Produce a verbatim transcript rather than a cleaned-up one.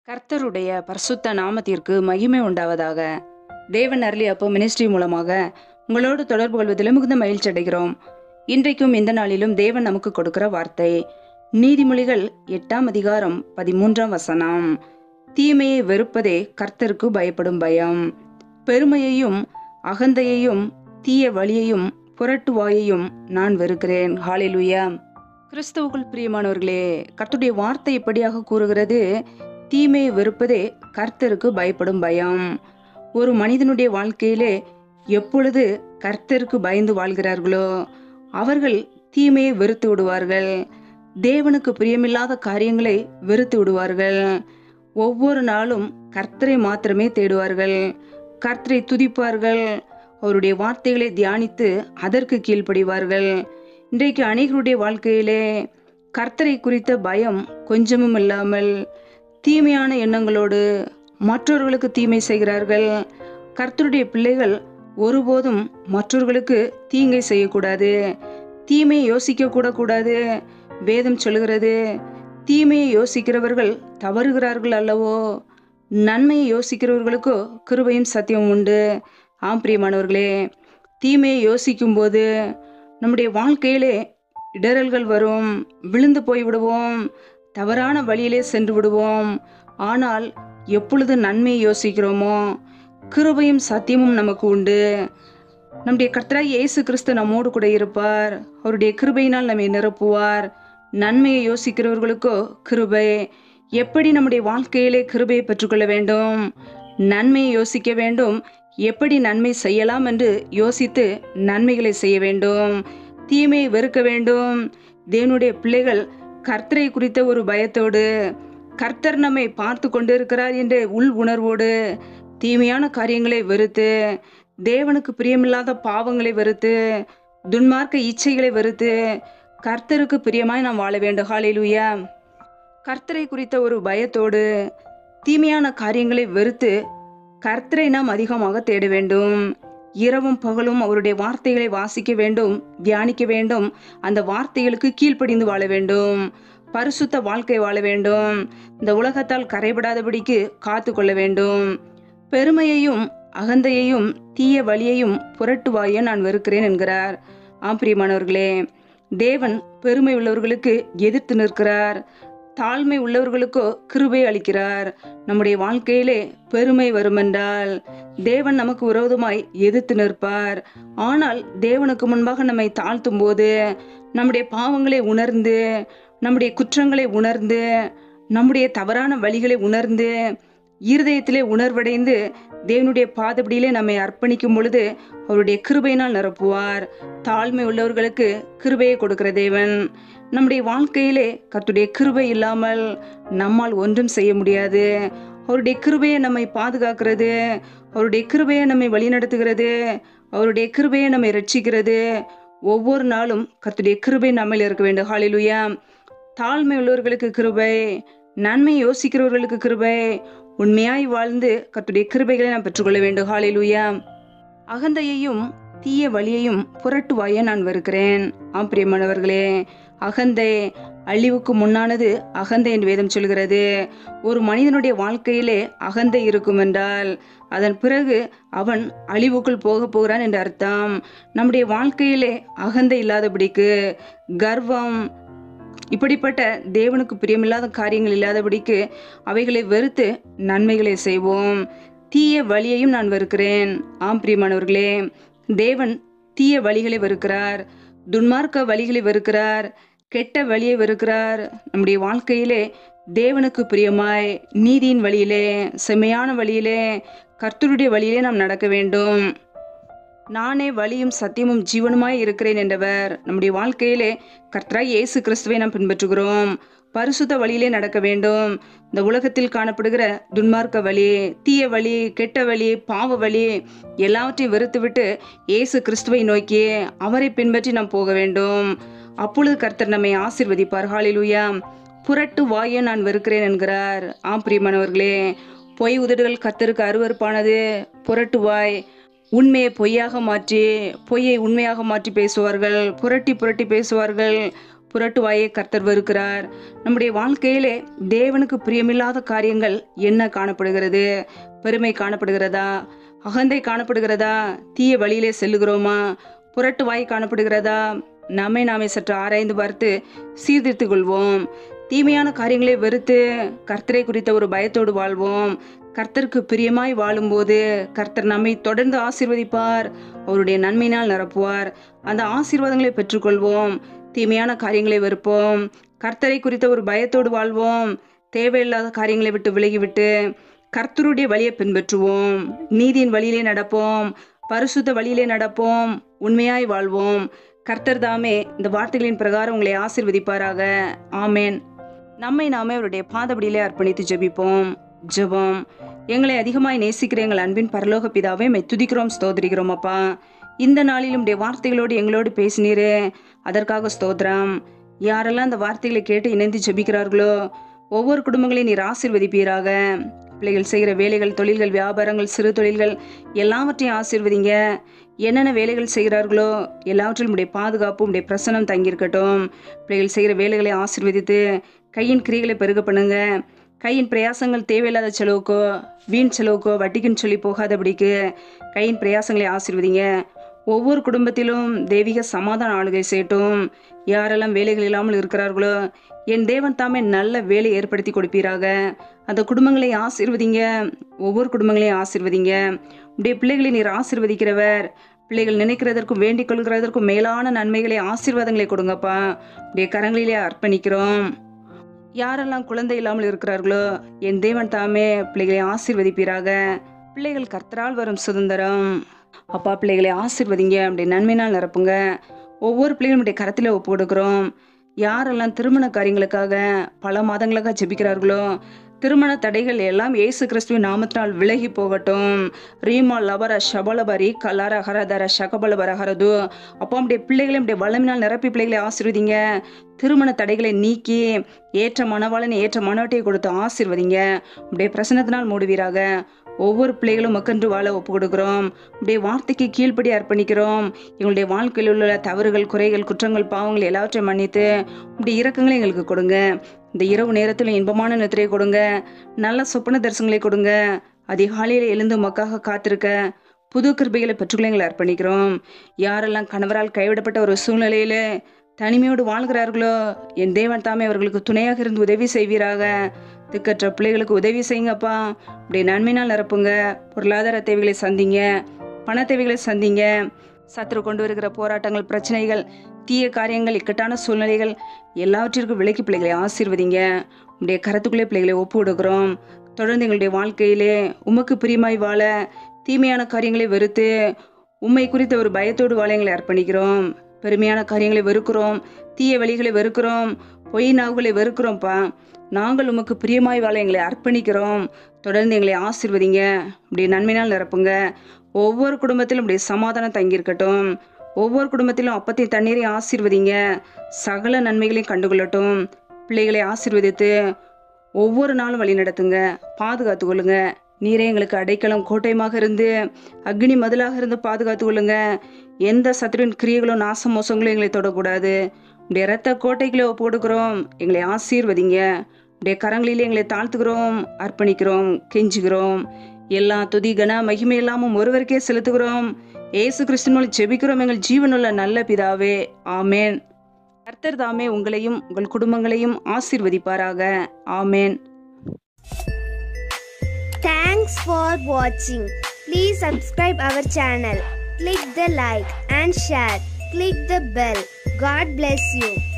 கர்த்தருடைய பரிசுத்த நாமத்திற்கு மகிமை உண்டாவதாக. தேவன் அருளிய அப்பம் மினிஸ்ட்ரி மூலமாக உங்களோடு தொடர்பு கொள்வதில் மிகுந்த மகிழ்ச்சி அடைகிறோம். இன்றைக்கும் இந்த நாளிலும் தேவன் நமக்கு கொடுக்கிற வார்த்தை நீதிமொழிகள் எட்டாம் அதிகாரம் பதிமூன்றாம் வசனம். தீமையை வெறுப்பதே கர்த்தருக்கு பயப்படும் பயம். பெருமையையும் அகந்தையையும் தீய வழியையும் புரட்டுவாயையும் நான் வெறுக்கிறேன். ஹல்லேலூயா. கிறிஸ்துவுக்குள் பிரியமானவர்களே, கர்த்தருடைய வார்த்தை இப்படியாக கூறுகிறது, தீமையை வெறுப்பதே கர்த்தருக்கு பயப்படும் பயம். ஒரு மனிதனுடைய வாழ்க்கையிலே எப்பொழுது கர்த்தருக்கு பயந்து வாழ்கிறார்களோ அவர்கள் தீமையை வெறுத்து விடுவார்கள். தேவனுக்கு பிரியமில்லாத காரியங்களை வெறுத்து விடுவார்கள். ஒவ்வொரு நாளும் கர்த்தரை மாத்திரமே தேடுவார்கள். கர்த்தரை துதிப்பார்கள். அவருடைய வார்த்தைகளை தியானித்து அதற்கு கீழ்ப்படிவார்கள். இன்றைக்கு அநேகருடைய வாழ்க்கையிலே கர்த்தரை குறித்த பயம் கொஞ்சமும் இல்லாமல் தீமையான எண்ணங்களோடு மற்றவர்களுக்கு தீமை செய்கிறார்கள். கர்த்தருடைய பிள்ளைகள் ஒருபோதும் மற்றவர்களுக்கு தீங்கை செய்யக்கூடாது, தீமையை யோசிக்க கூட கூடாது. வேதம் சொல்கிறது, தீமையை யோசிக்கிறவர்கள் தவறுகிறார்கள் அல்லவோ, நன்மையை யோசிக்கிறவர்களுக்கோ கிருபையும் சத்தியம் உண்டு. ஆம் பிரியமானவர்களே, தீமையை யோசிக்கும் போது நம்முடைய வாழ்க்கையிலே இடரல்கள் வரும், விழுந்து போய் விடுவோம், தவறான வழியிலே சென்று விடுவோம். ஆனால் எப்பொழுது நன்மையை யோசிக்கிறோமோ கிருபையும் சத்தியமும் நமக்கு உண்டு. நம்முடைய கர்த்தராகிய இயேசு கிறிஸ்து நம்மோடு கூட இருப்பார். அவருடைய கிருபையினால் நம்மை நிரப்புவார். நன்மையை யோசிக்கிறவர்களுக்கோ கிருபை. எப்படி நம்முடைய வாழ்க்கையிலே கிருபையை பெற்றுக்கொள்ள வேண்டும், நன்மையை யோசிக்க வேண்டும், எப்படி நன்மை செய்யலாம் என்று யோசித்து நன்மைகளை செய்ய வேண்டும், தீமையை வெறுக்க வேண்டும். தேவனுடைய பிள்ளைகள் கர்த்தரை குறித்த ஒரு பயத்தோடு, கர்த்தர் நம்மை பார்த்து கொண்டிருக்கிறார் என்ற உள் உணர்வோடு தீமையான காரியங்களை வெறுத்து, தேவனுக்கு பிரியமில்லாத பாவங்களை வெறுத்து, துன்மார்க்க இச்சைகளை வெறுத்து கர்த்தருக்கு பிரியமாய் நாம் வாழ வேண்டும். ஹல்லேலூயா. கர்த்தரை குறித்த ஒரு பயத்தோடு தீமையான காரியங்களை வெறுத்து கர்த்தரை நாம் அதிகமாக தேட வேண்டும். இரவும் பகலும் அவருடைய வார்த்தைகளை வாசிக்க வேண்டும், தியானிக்க வேண்டும். அந்த வார்த்தைகளுக்கு கீழ்ப்படிந்து வாழ வேண்டும். பரிசுத்த வாழ்க்கை வாழ வேண்டும். இந்த உலகத்தால் கரைபடாதபடிக்கு காத்து கொள்ள வேண்டும். பெருமையையும் அகந்தையையும் தீய வழியையும் புரட்டுவாயை நான் வெறுக்கிறேன் என்கிறார். ஆம் பிரியமானவர்களே, தேவன் பெருமை உள்ளவர்களுக்கு எதிர்த்து நிற்கிறார், தாழ்மை உள்ளவர்களுக்கோ கிருபை அளிக்கிறார். நம்முடைய வாழ்க்கையிலே பெருமை வருமென்றால் தேவன் நமக்கு விரோதமாய் எதிர்த்து நிற்பார். ஆனால் தேவனுக்கு முன்பாக நம்மை தாழ்த்தும் போது, நம்முடைய பாவங்களை உணர்ந்து, நம்முடைய குற்றங்களை உணர்ந்து, நம்முடைய தவறான வழிகளை உணர்ந்து, இருதயத்திலே உணர்வடைந்து தேவனுடைய பாதப்படியிலே நம்மை அர்ப்பணிக்கும் பொழுது அவருடைய கிருபையினால் நிரப்புவார். தாழ்மை உள்ளவர்களுக்கு கிருபையை கொடுக்கிற தேவன். நம்முடைய வாழ்க்கையிலே கர்த்தருடைய கிருபை இல்லாமல் நம்மால் ஒன்றும் செய்ய முடியாது. அவருடைய கிருபையை நம்மை பாதுகாக்கிறது, அவருடைய கிருபையை நம்மை வழிநடத்துகிறது, அவருடைய கிருபையை நம்மை ரட்சிக்கிறது. ஒவ்வொரு நாளும் கர்த்தருடைய கிருபை நம்மில் இருக்க வேண்டும். ஹல்லேலூயா. தாழ்மை உள்ளவர்களுக்கு கிருபை, நன்மை யோசிக்கிறவர்களுக்கு கிருபை. உண்மையாய் வாழ்ந்து கர்த்தருடைய கிருபைகளை நாம் பெற்றுக்கொள்ள வேண்டும். ஹல்லேலூயா. அகந்தையையும் தீய வழியையும் புரட்டுவாயை நான் வெறுக்கிறேன். ஆம் பிரியமானவர்களே, அகந்தை அழிவுக்கு முன்னானது அகந்தை என்று வேதம் சொல்கிறது. ஒரு மனிதனுடைய வாழ்க்கையிலே அகந்தை இருக்கும் என்றால் அதன் பிறகு அவன் அழிவுக்குள் போக போகிறான் என்று அர்த்தம். நம்முடைய வாழ்க்கையிலே அகந்தை இல்லாதபடிக்கு, கர்வம், இப்படிப்பட்ட தேவனுக்கு பிரியமில்லாத காரியங்கள் இல்லாதபடிக்கு அவைகளை வெறுத்து நன்மைகளை செய்வோம். தீய வழியையும் நான் வெறுக்கிறேன். ஆம் பிரியமானவர்களே, தேவன் தீய வழிகளை வெறுக்கிறார், துன்மார்க்க வழிகளை வெறுக்கிறார், கெட்ட வழியை வெறுக்கிறார். நம்முடைய வாழ்க்கையிலே தேவனுக்கு பிரியமாய் நீதியின் வழியிலே, செம்மையான வழியிலே, கர்த்தருடைய வழியிலே நாம் நடக்க வேண்டும். நானே வழியும் சத்தியமும் ஜீவனுமாய் இருக்கிறேன் என்றவர். நம்முடைய வாழ்க்கையிலே கர்த்தராகிய இயேசு கிறிஸ்துவை நாம் பின்பற்றுகிறோம். பரிசுத்த வழியிலே நடக்க வேண்டும். இந்த உலகத்தில் காணப்படுகிற துன்மார்க்க வழி, தீய வழி, கெட்ட வழி, பாவ வழி எல்லாவற்றையும் வெறுத்துவிட்டு இயேசு கிறிஸ்துவை நோக்கி அவரை பின்பற்றி நாம் போக வேண்டும். அப்பொழுது கர்த்தர் நம்மை ஆசீர்வதிப்பார். ஹல்லேலூயா. புரட்டு வாயை நான் வெறுக்கிறேன் என்கிறார். ஆம் பிரியமானவர்களே, பொய் உதடுகள் கர்த்தருக்கு அருவருப்பானது. புரட்டு வாய் உண்மையை பொய்யாக மாற்றி, பொய்யை உண்மையாக மாற்றி பேசுவார்கள், புரட்டி புரட்டி பேசுவார்கள். புரட்டு வாயை கர்த்தர் வெறுக்கிறார். நம்முடைய வாழ்க்கையிலே தேவனுக்கு பிரியமில்லாத காரியங்கள் என்ன காணப்படுகிறது? பெருமை காணப்படுகிறதா? அகந்தை காணப்படுகிறதா? தீய வழியிலே செல்லுகிறோமா? புரட்டு வாய் காணப்படுகிறதா? நம்மை நாமே சற்று ஆராய்ந்து பார்த்து சீர்திருத்திக் கொள்வோம். தீமையான காரியங்களை வெறுத்து கர்த்தரை குறித்த ஒரு பயத்தோடு வாழ்வோம். கர்த்தருக்கு பிரியமாய் வாழும்போது கர்த்தர் நம்மை தொடர்ந்து ஆசீர்வதிப்பார். அவருடைய நன்மையினால் நிரப்புவார். அந்த ஆசீர்வாதங்களை பெற்றுக்கொள்வோம். தீமையான காரியங்களை வெறுப்போம். கர்த்தரை குறித்த ஒரு பயத்தோடு வாழ்வோம். தேவையில்லாத காரியங்களை விட்டு விலகிவிட்டு கர்த்தருடைய வழியை பின்பற்றுவோம். நீதியின் வழியிலே நடப்போம். பரிசுத்த வழியிலே நடப்போம். உண்மையாய் வாழ்வோம். கர்த்தர் தாமே இந்த வார்த்தைகளின் பிரகாரம் உங்களை ஆசீர்வதிப்பாராக. ஆமேன். நம்மை நாமே அவருடைய பாதபடியிலே அர்ப்பணித்து ஜெபிப்போம். ஜெபம். எங்களை அதிகமாய் நேசிக்கிற எங்கள் அன்பின் பரலோக பிதாவே, மை துதிக்கிறோம், ஸ்தோத்திரிக்கிறோம் அப்பா. இந்த நாளிலும் உடைய வார்த்தைகளோடு எங்களோடு பேசினீரே, அதற்காக ஸ்தோத்திரம். யாரெல்லாம் அந்த வார்த்தைகளை கேட்டு இணைந்து ஜெபிக்கிறார்களோ ஒவ்வொரு குடும்பங்களையும் நீர் ஆசீர்வதிப்பீராக. பிள்ளைகள் செய்கிற வேலைகள், தொழில்கள், வியாபாரங்கள், சிறு தொழில்கள் எல்லாவற்றையும் ஆசீர்வதிங்க. என்னென்ன வேலைகள் செய்கிறார்களோ எல்லாவற்றிலும் உடைய பாதுகாப்பு, உடைய பிரசனம் தங்கியிருக்கட்டும். பிள்ளைகள் செய்கிற வேலைகளை ஆசீர்வதித்து கையின் கிரியைகளை பெருக பண்ணுங்க. கையின் பிரயாசங்கள் தேவையில்லாத செலவுக்கோ வீண் செலவுக்கோ வட்டிக்குன்னு சொல்லி போகாதபடிக்கு கையின் பிரயாசங்களை ஆசீர்வதிங்க. ஒவ்வொரு குடும்பத்திலும் தெய்வீக சமாதான ஆளுகை செய்யட்டும். யாரெல்லாம் வேலைகள் இல்லாமல் இருக்கிறார்களோ என் தேவன் தாமே நல்ல வேலை ஏற்படுத்தி கொடுப்பீராக. அந்த குடும்பங்களை ஆசீர்வதிங்க. ஒவ்வொரு குடும்பங்களையும் ஆசீர்வதிங்க. உடைய பிள்ளைகளை நீர் ஆசீர்வதிக்கிறவர். பிள்ளைகள் நினைக்கிறதற்கும் வேண்டிக் கொள்கிறதற்கும் மேலான நன்மைகளை, ஆசீர்வாதங்களை கொடுங்கப்பா. உடைய கரங்களிலே அர்ப்பணிக்கிறோம். யாரெல்லாம் குழந்தை இல்லாமல் இருக்கிறார்களோ என் தேவன் தாமே பிள்ளைகளை ஆசீர்வதிப்பீராக. பிள்ளைகள் கர்த்தரால் வரும் சுதந்திரம். அப்பா, பிள்ளைகளை ஆசீர்வதிங்க. அப்படி நன்மையினால் நிரப்புங்க. ஒவ்வொரு பிள்ளைகளும் உடைய கரத்தில் ஒப்பு கொடுக்கிறோம். யாரெல்லாம் திருமண காரியங்களுக்காக பல மாதங்களுக்காக ஜெபிக்கிறார்களோ திருமண தடைகள் எல்லாம் இயேசு கிறிஸ்துவின் நாமத்தினால் விலகி போகட்டும். ரீமா லபர ஷபலபரி கலர ஹரதர ஷகபலபர ஹரது. அப்போ நம்முடைய பிள்ளைகளை நம்முடைய வல்லமினால் நிரப்பி பிள்ளைகளை ஆசீர்வதிங்க. திருமண தடைகளை நீக்கி ஏற்ற மனவாளனை ஏற்ற மனவட்டையை கொடுத்து ஆசீர்வதிங்க. உடைய பிரசனத்தினால் மூடுவீராக. ஒவ்வொரு பிள்ளைகளும் மக்கன்று வாழ ஒப்பு கொடுக்கிறோம். உடைய வார்த்தைக்கு கீழ்ப்படி அர்ப்பணிக்கிறோம். எங்களுடைய வாழ்க்கையில் உள்ள தவறுகள், குறைகள், குற்றங்கள், பாவங்கள் எல்லாவற்றையும் மன்னித்து உடைய இரக்கங்களை எங்களுக்கு கொடுங்க. இந்த இரவு நேரத்தில் இன்பமான நித்திரையை கொடுங்க. நல்ல சொப்பன தரிசனங்களை கொடுங்க. அதிகாலையில் எழுந்து மக்காக காத்திருக்க புது கிருபைகளை பெற்றுக்களை எங்களை அர்ப்பணிக்கிறோம். யாரெல்லாம் கணவரால் கைவிடப்பட்ட ஒரு சூழ்நிலையில தனிமையோடு வாழ்கிறார்களோ என் தேவன் தாமே அவர்களுக்கு துணையாக இருந்து உதவி செய்வீராக. திக்கற்ற பிள்ளைகளுக்கு உதவி செய்யுங்கப்பா. அப்படியே நன்மையினால் நிரப்புங்க. பொருளாதார தேவைகளை சந்திங்க. பண தேவைகளை சந்திங்க. சத்துரு கொண்டு வருகிற போராட்டங்கள், பிரச்சனைகள், தீய காரியங்கள், இக்கட்டான சூழ்நிலைகள் எல்லாவற்றிற்கும் விலக்கி பிள்ளைகளை ஆசீர்வதிங்க. உடைய கரத்துக்குள்ளே பிள்ளைகளை ஒப்பு கொடுக்கிறோம். தொடர்ந்து எங்களுடைய வாழ்க்கையிலே உமக்கு பிரியமாய் வாழ, தீமையான காரியங்களை வெறுத்து உம்மை குறித்த ஒரு பயத்தோடு வாழ எங்களை அர்ப்பணிக்கிறோம். பெருமையான காரியங்களை வெறுக்கிறோம். தீய வழிகளை வெறுக்கிறோம். பொய் நாவுகளை வெறுக்கிறோம்ப்பா. நாங்கள் உமக்கு பிரியமாய் வாழ எங்களை அர்ப்பணிக்கிறோம். தொடர்ந்து எங்களை ஆசீர்வதிங்க. இப்படி நன்மையினால் நிரப்புங்க. ஒவ்வொரு குடும்பத்திலும் இப்படி சமாதானம் தங்கியிருக்கட்டும். ஒவ்வொரு குடும்பத்திலும் அப்பத்தை தண்ணீரை ஆசீர்வதிங்க. சகல நன்மைகளையும் கண்டுகொள்ளட்டும். பிள்ளைகளை ஆசீர்வதித்து ஒவ்வொரு நாளும் வழி நடத்துங்க. பாதுகாத்து கொள்ளுங்க. நீரே எங்களுக்கு அடைக்கலம், கோட்டையமாக இருந்து அக்னி மதிலாக இருந்து பாதுகாத்து கொள்ளுங்க. எந்த சத்துருவின் கிரியைகளும் நாச மோசங்களும் எங்களை தொடக்கூடாது. உடைய இரத்த கோட்டைகளை ஒப்பு கொடுக்கிறோம். எங்களை ஆசீர்வதிங்க. உடைய கரங்களிலே எங்களை தாழ்த்துகிறோம், அர்ப்பணிக்கிறோம், கெஞ்சுகிறோம். எல்லா துதி கன மகிமை எல்லாமும் ஒருவருக்கே செலுத்துகிறோம். ஏசு கிறிஸ்துவின் மூலம் ஜெபிக்கிறோம் எங்கள் ஜீவனுள்ள நல்ல பிதாவே. ஆமேன். கர்த்தர் தாமே உங்களையும் உங்கள் குடும்பங்களையும் ஆசீர்வதிப்பாராக. ஆமேன். Thanks for watching. Please subscribe our channel. Click the like and share. Click the bell. God bless you.